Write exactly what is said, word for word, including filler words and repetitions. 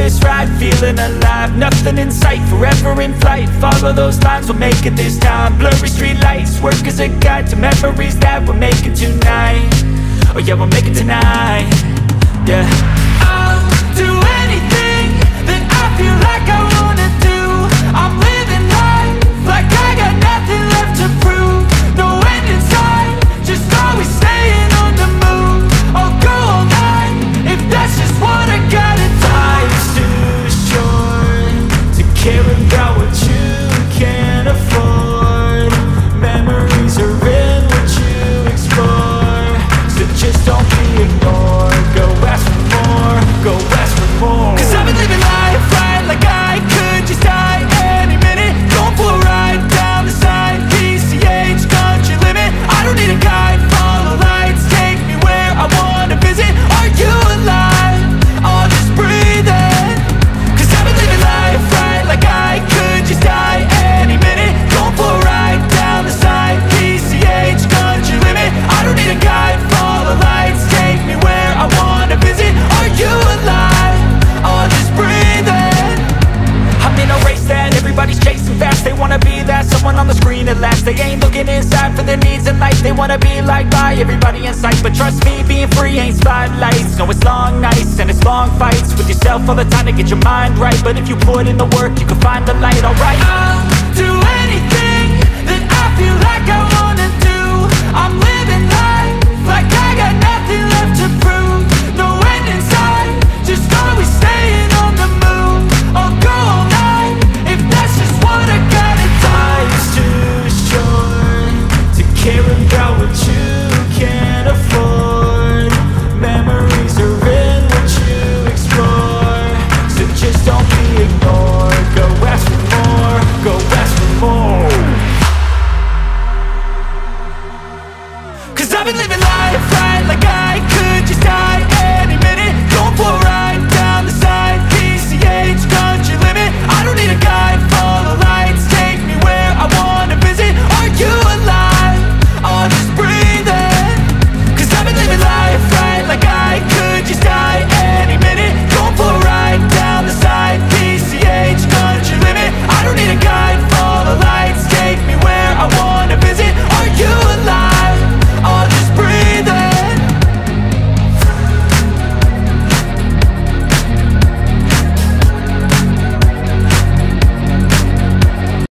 this ride, feeling alive. Nothing in sight, forever in flight. Follow those lines, we'll make it this time. Blurry street lights, work as a guide to memories that we're making tonight. Oh yeah, we'll make it tonight. Yeah, I'll do anything that I feel like I wanna do. I'm living life like I got nothing left to prove. No end in sight, just always staying on the move. I'll go all night if that's just what I gotta do. Life's too short to care about what you can't afford. Memories are in what you explore, so just don't be ignored. Go ask for more, go ask for more. Cause I've been living life right like I could just die any minute. Going for a ride down the side, P C H, country limit. I don't need a guide, follow lights, take me where I wanna visit. Are you alive? I'll just breathe in. Cause I've been living life right like I could just die any minute. Going for a ride down the side, P C H, country limit. I don't need a guide, follow lights, take me where I wanna visit. Are you alive? I'll just breathe in. I'm in a race that everybody's chasing fast. They wanna be that someone on the screen at last. They ain't looking inside for their needs in life. They wanna be liked by everybody in sight. But trust me, being free ain't spotlights. No, it's long nights and it's long fights with yourself all the time to get your mind right. But if you put in the work, you can find the light, alright? I'll do anything